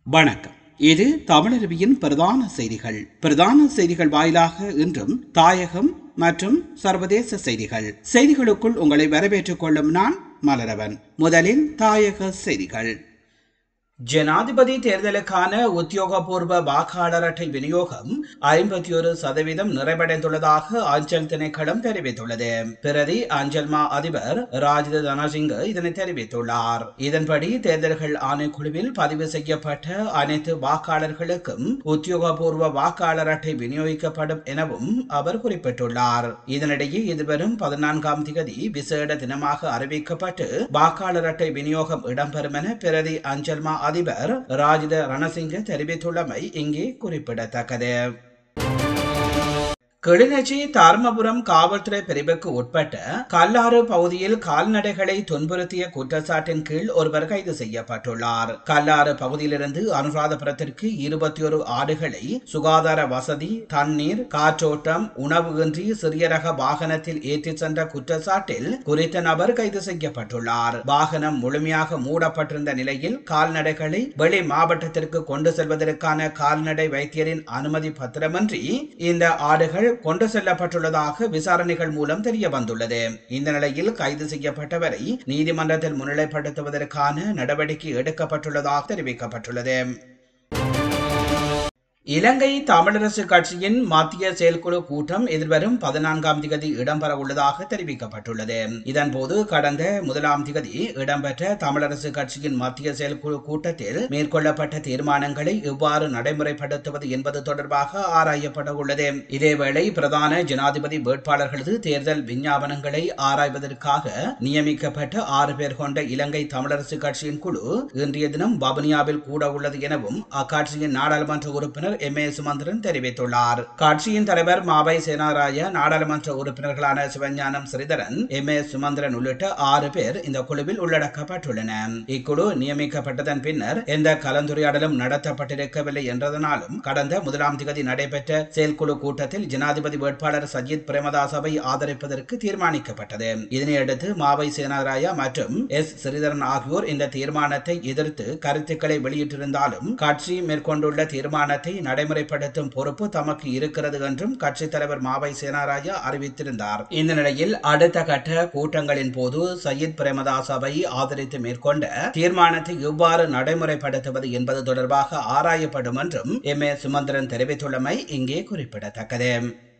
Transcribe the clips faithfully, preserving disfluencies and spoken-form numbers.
வணக்கம். இது தமிழருவியின் பிரதான செய்திகள். பிரதான செய்திகள் வாயிலாக இன்றும் தாயகம் மற்றும் சர்வதேச செய்திகள். செய்திகளுக்குள் உங்களை வரவேற்றுக் கொள்ளும் நான் மலரவன். முதலில் தாயக செய்திகள். ஜனாதிபதி தேர்தலுக்கான உத்தியோகபூர்வ வாக்காளர் அட்டை விநியோகம் ஐம்பத்தி ஒரு சதவீதம் நிறைவடைந்துள்ளதாக அஞ்சல் திணைக்களம் தெரிவித்துள்ளது. பிரதி அஞ்சல் மா அதிபர் ராஜித தனசிங்க இதனை தெரிவித்துள்ளார். இதன்படி தேர்தல்கள் ஆணைக்குழுவில் பதிவு செய்யப்பட்ட அனைத்து வாக்காளர்களுக்கும் உத்தியோகபூர்வ வாக்காளர் அட்டை விநியோகிக்கப்படும் எனவும் அவர் குறிப்பிட்டுள்ளார். இதனிடையே எதிர்வரும் பதினான்காம் திகதி விசேட தினமாக அறிவிக்கப்பட்டு வாக்காளர் அட்டை விநியோகம் இடம்பெறும் என பிரதி அஞ்சல் மா அதிபர் ராஜித ரணசிங்க தெரிவித்துள்ளமை இங்கே குறிப்பிடத்தக்கது. கிளிநொச்சி தர்மபுரம் காவல்துறை பிரிவுக்கு உட்பட்ட கல்லாறு பகுதியில் கால்நடைகளை துன்புறுத்திய குற்றச்சாட்டின் கீழ் ஒருவர் கைது செய்யப்பட்டுள்ளார். கல்லாறு பகுதியிலிருந்து அனுராதபுரத்திற்கு இருபத்தி ஒரு ஆடுகளை சுகாதார வசதி, தண்ணீர், காற்றோட்டம், உணவு இன்றி சிறிய ரக வாகனத்தில் ஏற்றிச் சென்ற குற்றச்சாட்டில் குறித்த நபர் கைது செய்யப்பட்டுள்ளார். வாகனம் முழுமையாக மூடப்பட்டிருந்த நிலையில் கால்நடைகளை வெளி மாவட்டத்திற்கு கொண்டு செல்வதற்கான கால்நடை வைத்தியரின் அனுமதி பத்திரமின்றி இந்த ஆடுகள் கொண்டு செல்லப்பட்டுள்ளதாக விசாரணைகள் மூலம் தெரிய வந்துள்ளது. இந்த நிலையில் கைது செய்யப்பட்டவரை நீதிமன்றத்தில் முன்னிலைப்படுத்துவதற்கான நடவடிக்கை எடுக்கப்பட்டுள்ளதாக தெரிவிக்கப்பட்டுள்ளது. இலங்கை தமிழரசு கட்சியின் மத்திய செயற்குழு கூட்டம் எதிர்வரும் பதினான்காம் திகதி இடம்பெற உள்ளதாக தெரிவிக்கப்பட்டுள்ளது. இதன்போது கடந்த முதலாம் திகதி இடம்பெற்ற தமிழரசு கட்சியின் மத்திய செயற்குழு கூட்டத்தில் மேற்கொள்ளப்பட்ட தீர்மானங்களை எவ்வாறு நடைமுறைப்படுத்துவது என்பது தொடர்பாக ஆராயப்பட உள்ளது. இதேவேளை பிரதான ஜனாதிபதி வேட்பாளர்களது தேர்தல் விஞ்ஞாபனங்களை ஆராய்வதற்காக நியமிக்கப்பட்ட ஆறு பேர் கொண்ட இலங்கை தமிழரசு கட்சியின் குழு இன்றைய தினம் வவுனியாவில் கூட உள்ளது எனவும் அக்கட்சியின் நாடாளுமன்ற உறுப்பினர் எம் ஏ சுமந்திரன் தெரிவித்துள்ளார். கட்சியின் தலைவர் மாவை சேனாராய, நாடாளுமன்ற உறுப்பினர்களான சிவஞானம் ஸ்ரீதரன், எம் ஏ சுமந்திரன் உள்ளிட்ட ஆறு பேர் இந்த குழுவில் உள்ளடக்கப்பட்டுள்ளனர். இக்குழு நியமிக்கப்பட்டதன் பின்னர் எந்த கலந்துரையாடலும் நடத்தப்பட்டிருக்கவில்லை என்றதனாலும் கடந்த முதலாம் திகதி நடைபெற்ற செயற்குழு கூட்டத்தில் ஜனாதிபதி வேட்பாளர் சஜித் பிரேமதாசவை ஆதரிப்பதற்கு தீர்மானிக்கப்பட்டது. இதனையடுத்து மாவை சேனாராயா மற்றும் எஸ் ஸ்ரீதரன் ஆகியோர் இந்த தீர்மானத்தை எதிர்த்து கருத்துக்களை வெளியிட்டிருந்தாலும் கட்சி மேற்கொண்டுள்ள தீர்மானத்தை நடைமுறைப்படுத்தும் பொறுப்பு தமக்கு இருக்கிறது என்றும் கட்சித் தலைவர் மாவை சேனாராயா அறிவித்திருந்தார். இந்த நிலையில் அடுத்த கட்ட கூட்டங்களின் போது சையத் பிரேமதாசவை ஆதரித்து மேற்கொண்ட தீர்மானத்தை எவ்வாறு நடைமுறைப்படுத்துவது என்பது தொடர்பாக ஆராயப்படும் என்றும் எம் ஏ சுமந்திரன் தெரிவித்துள்ளமை இங்கே குறிப்பிடத்தக்கது.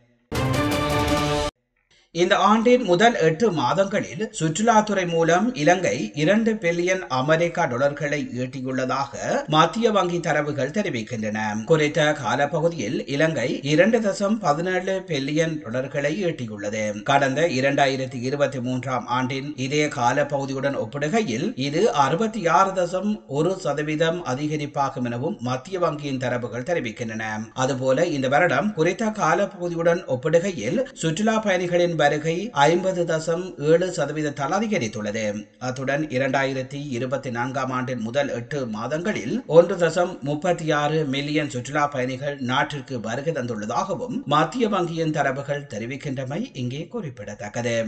இந்த ஆண்டின் முதல் எட்டு மாதங்களில் சுற்றுலாத்துறை மூலம் இலங்கை இரண்டு பில்லியன் அமெரிக்க டாலர்களை ஈட்டியுள்ளதாக மத்திய வங்கி தரவுகள் தெரிவிக்கின்றன. குறித்த காலப்பகுதியில் இலங்கை இரண்டு தசம் பதினேழு பில்லியன் டாலர்களை ஈட்டியுள்ளது. கடந்த இரண்டாயிரத்தி இருபத்தி மூன்றாம் ஆண்டின் இதே காலப்பகுதியுடன் ஒப்பிடுகையில் இது அறுபத்தி ஆறு தசம் ஒரு சதவீதம் அதிகரிப்பாகும் எனவும் மத்திய வங்கியின் தரவுகள் தெரிவிக்கின்றன. அதுபோல இந்த வருடம் குறித்த காலப்பகுதியுடன் ஒப்பிடுகையில் சுற்றுலா பயணிகளின் வருகை ஐம்பது தசம் ஏழு சதவீதத்தால் அதிகரித்துள்ளது. அத்துடன் இரண்டாயிரத்தி இருபத்தி நான்காம் ஆண்டின் முதல் எட்டு மாதங்களில் ஒன்று தசம் முப்பத்தி ஆறு மில்லியன் சுற்றுலா பயணிகள் நாட்டிற்கு வருகை தந்துள்ளதாகவும் மத்திய வங்கியின் தரவுகள் தெரிவிக்கின்றமை இங்கே குறிப்பிடத்தக்கது.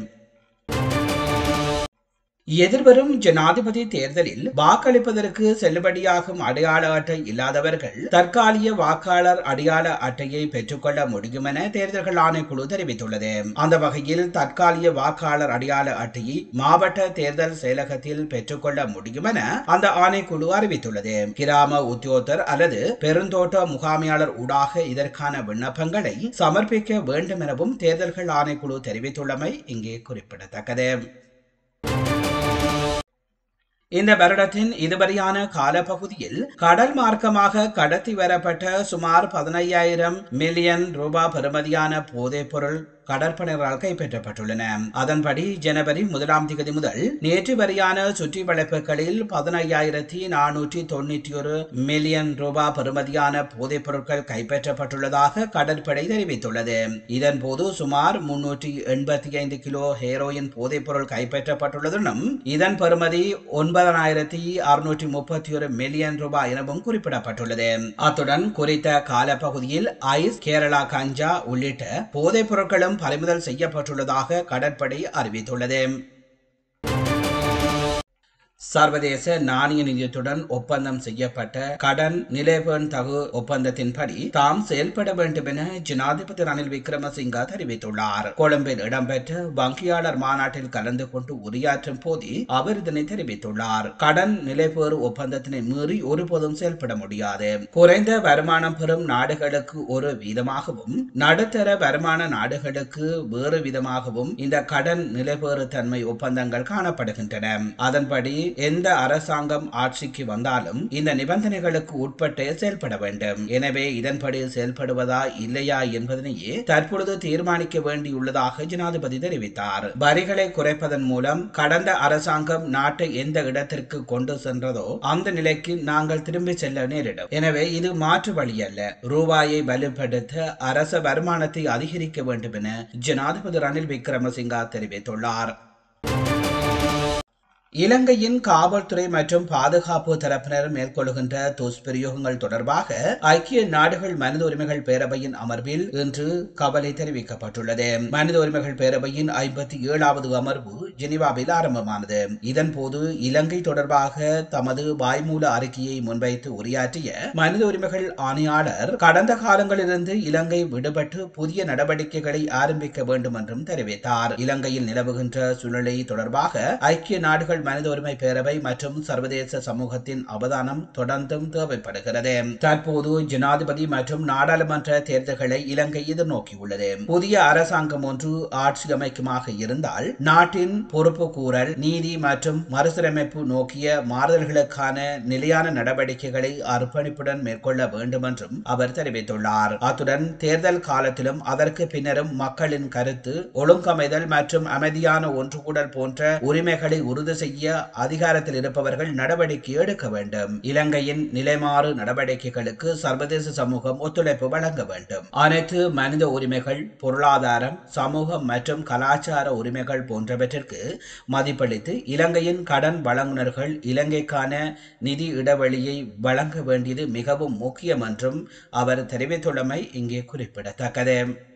எதிர்வரும் ஜனாதிபதி தேர்தலில் வாக்களிப்பதற்கு செல்லுபடியாகும் அடையாள அட்டை இல்லாதவர்கள் தற்காலிக வாக்காளர் அடையாள அட்டையை பெற்றுக்கொள்ள முடியும் என தேர்தல்கள் ஆணைக்குழு தெரிவித்துள்ளது. அந்த வகையில் தற்காலிக வாக்காளர் அடையாள அட்டையை மாவட்ட தேர்தல் செயலகத்தில் பெற்றுக்கொள்ள முடியும் என அந்த ஆணைக்குழு அறிவித்துள்ளது. கிராம உத்தியோகத்தர் அல்லது பெருந்தோட்ட முகாமையாளர் ஊடாக இதற்கான விண்ணப்பங்களை சமர்ப்பிக்க வேண்டும் எனவும் தேர்தல்கள் ஆணைக்குழு தெரிவித்துள்ளமை இங்கே குறிப்பிடத்தக்கது. இந்த வருடத்தின் இதுவரையான காலப்பகுதியில் கடல் மார்க்கமாக கடத்தி வரப்பட்ட சுமார் பதினையாயிரம் மில்லியன் ரூபாய் பெறுமதியான போதைப் பொருள் கடற்படையினரால் கைப்பற்றப்பட்டுள்ளன. அதன்படி ஜனவரி முதலாம் தேதி முதல் நேற்று வரையான சுற்றி வளைப்புகளில் பதினையாயிரத்தி நானூற்றி தொண்ணூற்றி ஒரு மில்லியன் ரூபாய் பெறுமதியான போதைப் பொருட்கள் கைப்பற்றப்பட்டுள்ளதாக கடற்படை தெரிவித்துள்ளது. இதன்போது சுமார் முன்னூற்றி எண்பத்தி ஐந்து கிலோ ஹெரோயின் போதைப் பொருள் கைப்பற்றப்பட்டுள்ளதுடன் இதன் பெறுமதி ஒன்பதாயிரத்தி அறுநூற்றி முப்பத்தி ஒரு மில்லியன் ரூபாய் எனவும் குறிப்பிடப்பட்டுள்ளது. அத்துடன் குறித்த காலப்பகுதியில் ஐஸ், கேரளா கஞ்சா உள்ளிட்ட போதைப் பொருட்களும் பறிமுதல் செய்யப்பட்டுள்ளதாக கடற்படை அறிவித்துள்ளது. சர்வதேச நாணய நிதியத்துடன் ஒப்பந்தம் செய்யப்பட்ட கடன் நிலைபேண் தகு ஒப்பந்தத்தின்படி தாம் செயல்பட வேண்டும் என ஜனாதிபதி ரணில் விக்ரமசிங்க தெரிவித்துள்ளார். கொழும்பில் இடம்பெற்ற வங்கியாளர் மாநாட்டில் கலந்து கொண்டு உரையாற்றும் போதே அவர் இதனை தெரிவித்துள்ளார். கடன் நிலைபேறு ஒப்பந்தத்தினை மீறி ஒருபோதும் செயல்பட முடியாது. குறைந்த வருமானம் பெறும் நாடுகளுக்கு ஒரு வீதமாகவும் நடுத்தர வருமான நாடுகளுக்கு வேறு விதமாகவும் இந்த கடன் நிலைபேறு தன்மை ஒப்பந்தங்கள் காணப்படுகின்றன. அதன்படி எந்த அரசாங்கம் ஆட்சிக்கு வந்தாலும் இந்த நிபந்தனைகளுக்கு உட்பட்டு செயல்பட வேண்டும். எனவே இதன்படி செயல்படுவதா இல்லையா என்பதனையே தற்பொழுது தீர்மானிக்க வேண்டியுள்ளதாக ஜனாதிபதி தெரிவித்தார். வரிகளை குறைப்பதன் மூலம் கடந்த அரசாங்கம் நாட்டை எந்த இடத்திற்கு கொண்டு சென்றதோ அந்த நிலைக்கு நாங்கள் திரும்பி செல்ல நேரிடும். எனவே இது மாற்று வழி அல்ல. ரூபாயை வலுப்படுத்த அரச வருமானத்தை அதிகரிக்க வேண்டும் என ஜனாதிபதி ரணில் விக்ரமசிங்க தெரிவித்துள்ளார். இலங்கையின் காவல்துறை மற்றும் பாதுகாப்பு தரப்பினர் மேற்கொள்கின்ற துஷ்பிரயோகங்கள் தொடர்பாக ஐக்கிய நாடுகள் மனித உரிமைகள் பேரவையின் அமர்வில் இன்று கவலை தெரிவிக்கப்பட்டுள்ளது. மனித உரிமைகள் பேரவையின் ஐம்பத்தி ஏழாவது அமர்வு ஜெனீவாவில் ஆரம்பமானது. இதன்போது இலங்கை தொடர்பாக தமது வாய்மூல அறிக்கையை முன்வைத்து உரையாற்றிய மனித உரிமைகள் ஆணையாளர் கடந்த காலங்களிலிருந்து இலங்கை விடுபட்டு புதிய நடவடிக்கைகளை ஆரம்பிக்க வேண்டும் என்றும் தெரிவித்தார். இலங்கையில் நிலவுகின்ற சூழ்நிலை தொடர்பாக ஐக்கிய நாடுகள் மனித உரிமை பேரவை மற்றும் சர்வதேச சமூகத்தின் அவதானம் தொடர்ந்தும் தேவைப்படுகிறது. தற்போது ஜனாதிபதி மற்றும் நாடாளுமன்ற தேர்தல்களை இலங்கை எதிர்நோக்கியுள்ளது. புதிய அரசாங்கம் ஒன்று ஆட்சி அமைக்குமாக இருந்தால் நாட்டின் பொறுப்பு கூறல், நீதி மற்றும் மறுசீரமைப்பு நோக்கிய மாறுதல்களுக்கான நிலையான நடவடிக்கைகளை அர்ப்பணிப்புடன் மேற்கொள்ள வேண்டும் என்றும் அவர் தெரிவித்துள்ளார். அத்துடன் தேர்தல் காலத்திலும் அதற்கு பின்னரும் மக்களின் கருத்து ஒழுங்கமைதல் மற்றும் அமைதியான ஒன்றுகூடல் போன்ற உரிமைகளை உறுதி செய்ய அதிகாரத்தில் இருப்பவர்கள் நடவடிக்கை எடுக்க வேண்டும். இலங்கையின் நிலைமாறு நடவடிக்கைகளுக்கு சர்வதேச சமூகம் ஒத்துழைப்பு வழங்க வேண்டும். அனைத்து மனித உரிமைகள், பொருளாதாரம், சமூகம் மற்றும் கலாச்சார உரிமைகள் போன்றவற்றிற்கு மதிப்பளித்து இலங்கையின் கடன் வழங்குனர்கள் இலங்கைக்கான நிதி இடைவெளியை வழங்க வேண்டியது மிகவும் முக்கியம் என்றும் அவர் தெரிவித்துள்ளமை இங்கே குறிப்பிடத்தக்கது.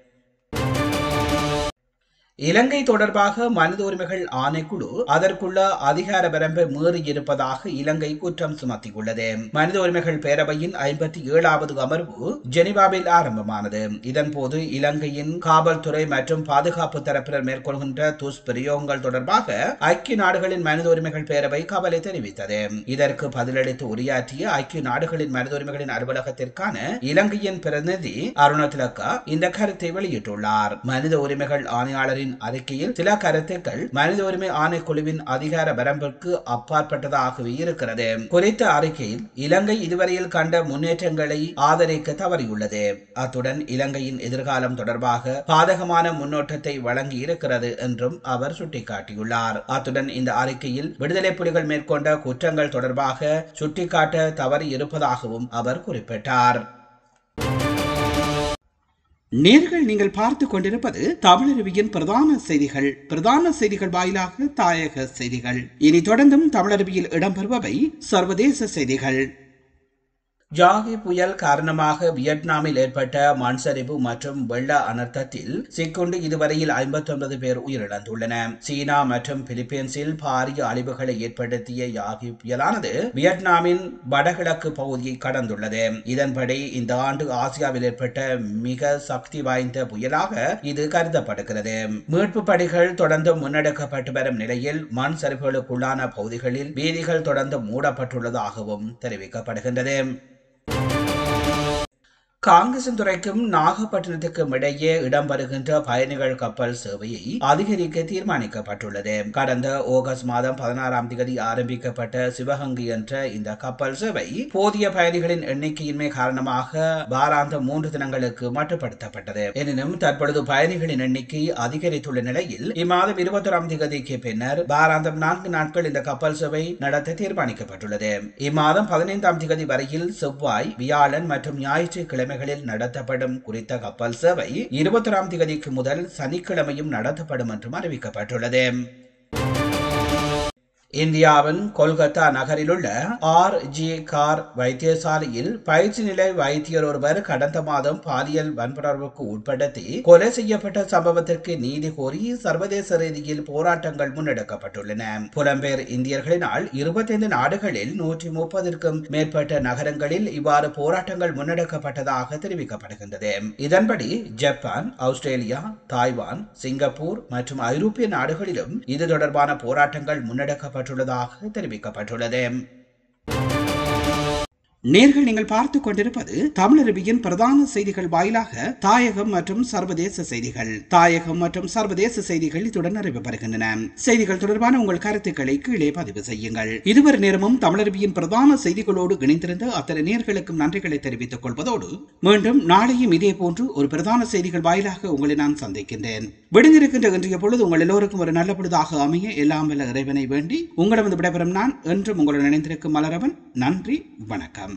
இலங்கை தொடர்பாக மனித உரிமைகள் ஆணைக்குழு அதற்குள்ள அதிகார வரம்பை மீறி இருப்பதாக இலங்கை குற்றம் சுமத்தியுள்ளது. மனித உரிமைகள் பேரவையின் ஐம்பத்தி ஏழாவது அமர்வு ஜெனீவாவில் ஆரம்பமானது. இதன்போது இலங்கையின் காவல்துறை மற்றும் பாதுகாப்பு தரப்பினர் மேற்கொள்கின்ற துஷ்பிரயோகங்கள் தொடர்பாக ஐக்கிய நாடுகளின் மனித உரிமைகள் பேரவை கவலை தெரிவித்தது. இதற்கு பதிலளித்து உரையாற்றிய ஐக்கிய நாடுகளின் மனித உரிமைகளின் அலுவலகத்திற்கான இலங்கையின் பிரதிநிதி அருணதிலக்கா இந்த கருத்தை வெளியிட்டுள்ளார். மனித உரிமைகள் ஆணையாளரின் அறிக்கையில் சில கருத்துக்கள் மனித உரிமை ஆணைக்குழுவின் அதிகார வரம்பிற்கு அப்பாற்பட்டதாகவே இருக்கிறது. குறித்த அறிக்கையில் இலங்கை இதுவரையில் கண்ட முன்னேற்றங்களை ஆதரிக்க தவறியுள்ளது. அத்துடன் இலங்கையின் எதிர்காலம் தொடர்பாக பாதகமான முன்னோட்டத்தை வழங்கி இருக்கிறது என்றும் அவர் சுட்டிக்காட்டியுள்ளார். அத்துடன் இந்த அறிக்கையில் விடுதலை புலிகள் மேற்கொண்ட குற்றங்கள் தொடர்பாக சுட்டிக்காட்ட தவறி இருப்பதாகவும் அவர் குறிப்பிட்டார். நேர்கள் நீங்கள் பார்த்து கொண்டிருப்பது தமிழருவியின் பிரதான செய்திகள். பிரதான செய்திகள் வாயிலாக தாயக செய்திகள். இனி தொடர்ந்தும் தமிழருவியில் இடம்பெறுபவை சர்வதேச செய்திகள். யாகி புயல் காரணமாக வியட்நாமில் ஏற்பட்ட மண் சரிவு மற்றும் வெள்ள அனர்த்தத்தில் சிக்குண்டு இதுவரையில் ஐம்பத்தி ஒன்பது பேர் உயிரிழந்துள்ளனர். சீனா மற்றும் பிலிப்பீன்ஸில் பாரிய அழிவுகளை ஏற்படுத்திய யாகி புயலானது வியட்நாமின் வடகிழக்கு பகுதியை கடந்துள்ளது. இதன்படி இந்த ஆண்டு ஆசியாவில் ஏற்பட்ட மிக சக்தி வாய்ந்த புயலாக இது கருதப்படுகிறது. மீட்பு பணிகள் தொடர்ந்து முன்னெடுக்கப்பட்டு வரும் நிலையில் மண் சரிவுகளுக்குள்ளான பகுதிகளில் வீதிகள் தொடர்ந்து மூடப்பட்டுள்ளதாகவும் தெரிவிக்கப்படுகின்றது. காங்கேசன்துறைக்கும் நாகப்பட்டினத்துக்கும் இடையே இடம்பெறுகின்ற பயணிகள் கப்பல் சேவையை அதிகரிக்க தீர்மானிக்கப்பட்டுள்ளது. கடந்த ஆகஸ்ட் மாதம் பதினாறாம் தேதி ஆரம்பிக்கப்பட்ட சிவகங்கை என்ற இந்த கப்பல் சேவை போதிய பயணிகளின் எண்ணிக்கையின்மை காரணமாக வாராந்தம் மூன்று தினங்களுக்கு மட்டுப்படுத்தப்பட்டது. எனினும் தற்பொழுது பயணிகளின் எண்ணிக்கை அதிகரித்துள்ள நிலையில் இம்மாதம் இருபத்தி ஓராம் தேதிக்கு பின்னர் வாராந்தம் நான்கு நாட்கள் இந்த கப்பல் சேவை நடத்த தீர்மானிக்கப்பட்டுள்ளது. இம்மாதம் பதினைந்தாம் தேதி வரையில் செவ்வாய், வியாழன் மற்றும் ஞாயிற்றுக்கிழமை நடத்தப்படும் குறித்த கப்பல் சேவை இருபத்தி ஓராம் தேதிக்கு முதல் சனிக்கிழமையும் நடத்தப்படும் என்றும் அறிவிக்கப்பட்டுள்ளது. இந்தியாவின் கொல்கத்தா நகரில் உள்ள ஆர் ஜி கார் வைத்தியசாலையில் பயிற்சி நிலை வைத்தியர் ஒருவர் கடந்த மாதம் பாலியல் வன்புணர்வுக்கு உட்படுத்தி கொலை செய்யப்பட்ட சம்பவத்திற்கு நீதி கோரி சர்வதேச ரீதியில் போராட்டங்கள் முன்னெடுக்கப்பட்டுள்ளன. புலம்பெயர் இந்தியர்களினால் இருபத்தைந்து நாடுகளில் நூற்றி முப்பதற்கும் மேற்பட்ட நகரங்களில் இவ்வாறு போராட்டங்கள் முன்னெடுக்கப்பட்டதாக தெரிவிக்கப்படுகின்றது. இதன்படி ஜப்பான், ஆஸ்திரேலியா, தாய்வான், சிங்கப்பூர் மற்றும் ஐரோப்பிய நாடுகளிலும் இது தொடர்பான போராட்டங்கள் முன்னெடுக்கப்பட்டு உள்ளதாக தெரிவிக்கப்பட்டுள்ளது. நேர்கள் நீங்கள் பார்த்துக் கொண்டிருப்பது தமிழருவியின் பிரதான செய்திகள் வாயிலாக தாயகம் மற்றும் சர்வதேச செய்திகள். தாயகம் மற்றும் சர்வதேச செய்திகள் இத்துடன் நிறைவு பெறுகின்றன. செய்திகள் தொடர்பான உங்கள் கருத்துக்களை கீழே பதிவு செய்யுங்கள். இதுவரை நேரமும் தமிழருவியின் பிரதான செய்திகளோடு இணைந்திருந்த அத்தனை நேர்களுக்கும் நன்றிகளை தெரிவித்துக் கொள்வதோடு மீண்டும் நாளையும் இதே போன்று ஒரு பிரதான செய்திகள் வாயிலாக உங்களை நான் சந்திக்கின்றேன். விடுந்திருக்கின்ற இன்றைய பொழுது உங்கள் எல்லோருக்கும் ஒரு நல்ல பொழுதாக அமைய எல்லாம் வல்ல இறைவனை வேண்டி உங்களிடம் விடைபெறும் நான் என்றும் உங்களுடன் இணைந்திருக்கும் மலரவன். நன்றி, வணக்கம்.